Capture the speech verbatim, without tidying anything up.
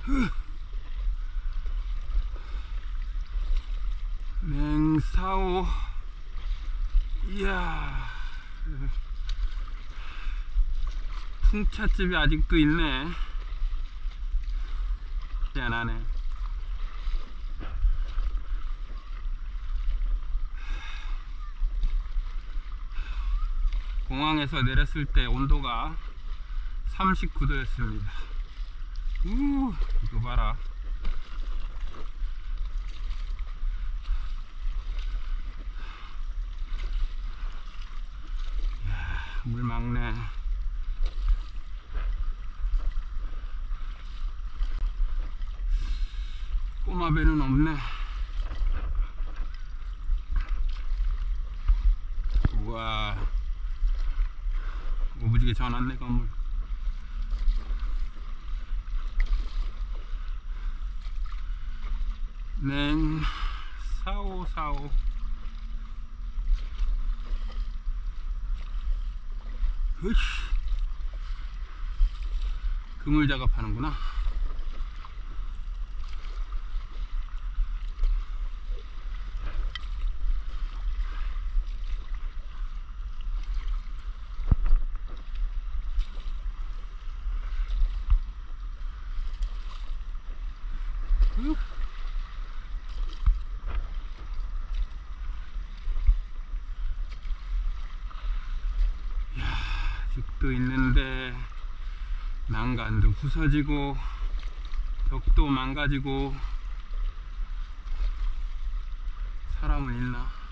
맹사오. 이야, 풍차집이 아직도 있네. 희한하네. 공항에서 내렸을 때 온도가 삼십구 도였습니다. 우, 이거 봐라. 이야, 물 막네. 꼬마배는 없네. 우와, 오부지게 전왔네 건물. 냉 사오사오. 으이씨, 그물 작업하는구나. 으. 집도 있는데 난간도 부서지고 벽도 망가지고 사람은 있나?